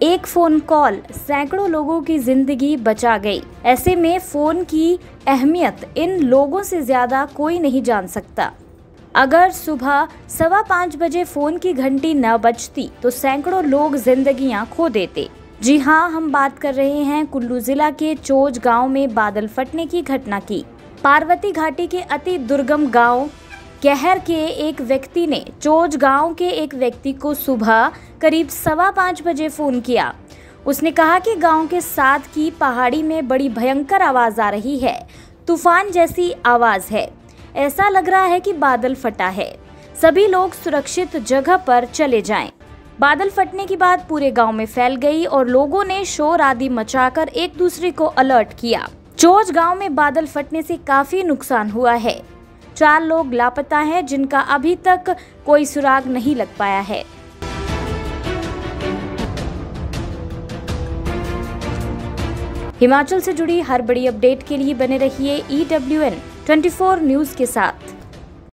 एक phone call सैकड़ों लोगों की जिंदगी बचा गई। ऐसे में फोन की अहमियत इन लोगों से ज्यादा कोई नहीं जान सकता। अगर सुबह 5:15 बजे फोन की घंटी न बजती तो सैकड़ों लोग जिंदगियां खो देते। जी हाँ, हम बात कर रहे हैं कुल्लू जिला के चोज गांव में बादल फटने की घटना की। पार्वती घाटी के अति दुर्गम गांव कहर के एक व्यक्ति ने चोज गांव के एक व्यक्ति को सुबह करीब 5:15 बजे फोन किया। उसने कहा कि गांव के साथ की पहाड़ी में बड़ी भयंकर आवाज आ रही है, तूफान जैसी आवाज है, ऐसा लग रहा है कि बादल फटा है, सभी लोग सुरक्षित जगह पर चले जाएं। बादल फटने की बात पूरे गांव में फैल गई और लोगों ने शोर आदि मचाकर एक दूसरे को अलर्ट किया। चोज गांव में बादल फटने से काफी नुकसान हुआ है। 4 लोग लापता हैं, जिनका अभी तक कोई सुराग नहीं लग पाया है। हिमाचल से जुड़ी हर बड़ी अपडेट के लिए बने रहिए EWN 24 न्यूज के साथ।